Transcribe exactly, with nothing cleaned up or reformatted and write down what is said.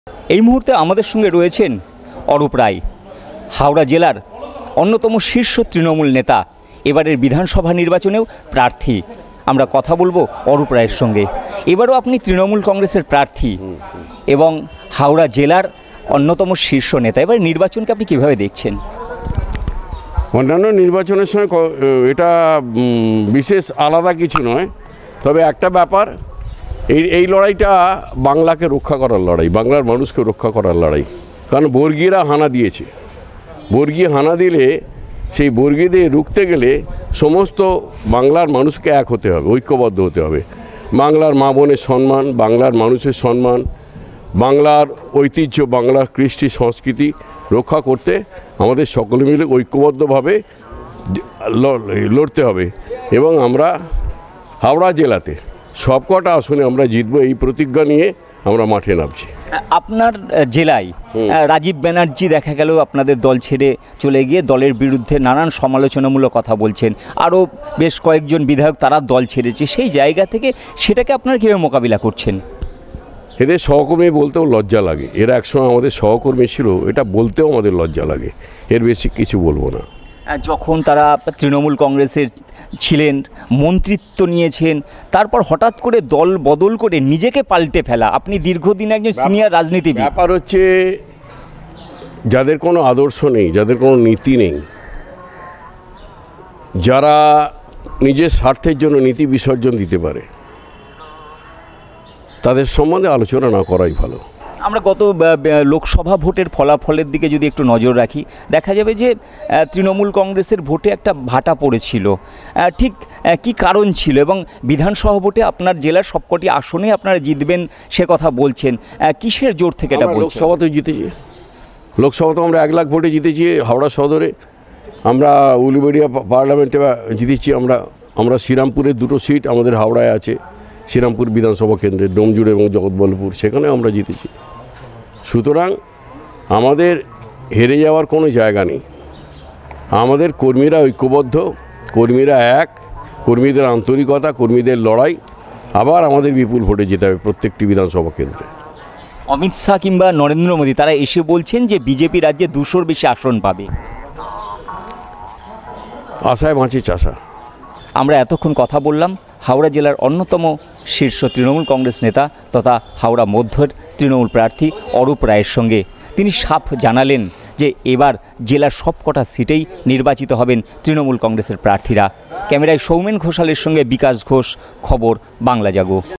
এই মুহূর্তে আমাদের সঙ্গে রয়েছেন অরূপ রায়, হাওড়া জেলার অন্যতম শীর্ষ তৃণমূল নেতা, এবারের বিধানসভা নির্বাচনেও প্রার্থী। আমরা কথা বলবো অরূপ রায়ের সঙ্গে। এবারও আপনি তৃণমূল কংগ্রেসের প্রার্থী এবং হাওড়া জেলার অন্যতম শীর্ষ নেতা। এবার নির্বাচনকে আপনি কীভাবে দেখছেন? অন্যান্য নির্বাচনের সময় এটা বিশেষ আলাদা কিছু নয়, তবে একটা ব্যাপার, এই এই লড়াইটা বাংলাকে রক্ষা করার লড়াই, বাংলার মানুষকে রক্ষা করার লড়াই। কারণ বর্গীরা হানা দিয়েছে, বর্গী হানা দিলে সেই বর্গীদের রুখতে গেলে সমস্ত বাংলার মানুষকে এক হতে হবে, ঐক্যবদ্ধ হতে হবে। বাংলার মা বোনের সম্মান, বাংলার মানুষের সম্মান, বাংলার ঐতিহ্য, বাংলার কৃষ্টি সংস্কৃতি রক্ষা করতে আমাদের সকলে মিলে ঐক্যবদ্ধভাবে লড়তে হবে। এবং আমরা হাওড়া জেলাতে সবকটা আসনে আমরা জিতবো, এই প্রতিজ্ঞা নিয়ে আমরা মাঠে নামছি। আপনার জেলায় রাজীব ব্যানার্জি দেখা গেল আপনাদের দল ছেড়ে চলে গিয়ে দলের বিরুদ্ধে নানান সমালোচনামূলক কথা বলছেন, আরও বেশ কয়েকজন বিধায়ক তারা দল ছেড়েছে। সেই জায়গা থেকে সেটাকে আপনারা কীভাবে মোকাবিলা করছেন? এদের সহকর্মী বলতেও লজ্জা লাগে, এরা একসময় আমাদের সহকর্মী ছিল, এটা বলতেও আমাদের লজ্জা লাগে। এর বেশি কিছু বলবো না। যখন তারা তৃণমূল কংগ্রেসের ছিলেন, মন্ত্রিত্ব নিয়েছেন, তারপর হঠাৎ করে দল বদল করে নিজেকে পাল্টে ফেলা, আপনি দীর্ঘদিন একজন সিনিয়র রাজনীতিবিদ। ব্যাপার হচ্ছে যাদের কোনো আদর্শ নেই, যাদের কোনো নীতি নেই, যারা নিজের স্বার্থের জন্য নীতি বিসর্জন দিতে পারে, তাদের সম্বন্ধে আলোচনা না করাই ভালো। আমরা গত লোকসভা ভোটের ফলাফলের দিকে যদি একটু নজর রাখি, দেখা যাবে যে তৃণমূল কংগ্রেসের ভোটে একটা ভাটা পড়েছিল। ঠিক কি কারণ ছিল? এবং বিধানসভা ভোটে আপনার জেলার সবকটি আসনে আপনারা জিতবেন সে কথা বলছেন, কিসের জোর থেকে এটা বলছেন? লোকসভাতেও জিতেছি, লোকসভাতেও আমরা এক লাখ ভোটে জিতেছি। হাওড়া সদরে আমরা উলুবেড়িয়া পার্লামেন্টে জিতেছি। আমরা আমরা শ্রীরামপুরের দুটো সিট আমাদের হাওড়ায় আছে, শ্রীরামপুর বিধানসভা কেন্দ্রে, ডোমজুড় এবং জগৎবল্লভপুর, সেখানে আমরা জিতেছি। সুতরাং আমাদের হেরে যাওয়ার কোনো জায়গা নেই। আমাদের কর্মীরা ঐক্যবদ্ধ, কর্মীরা এক, কর্মীদের আন্তরিকতা, কর্মীদের লড়াই, আবার আমাদের বিপুল ভোটে যেতে হবে প্রত্যেকটি বিধানসভা কেন্দ্রে। অমিত শাহ কিংবা নরেন্দ্র মোদী তারা এসে বলছেন যে বিজেপি রাজ্যে দুশোর বেশি আসন পাবে। আশায় বাঁচি চাষা। আমরা এতক্ষণ কথা বললাম হাওড়া জেলার অন্যতম শীর্ষ তৃণমূল কংগ্রেস নেতা তথা হাওড়া মধ্যের তৃণমূল প্রার্থী অরূপ রায়ের সঙ্গে। তিনি সাফ জানালেন যে এবার জেলার সবকটা সিটেই নির্বাচিত হবেন তৃণমূল কংগ্রেসের প্রার্থীরা। ক্যামেরায় সৌমেন ঘোষালের সঙ্গে বিকাশ ঘোষ, খবর বাংলা জাগো।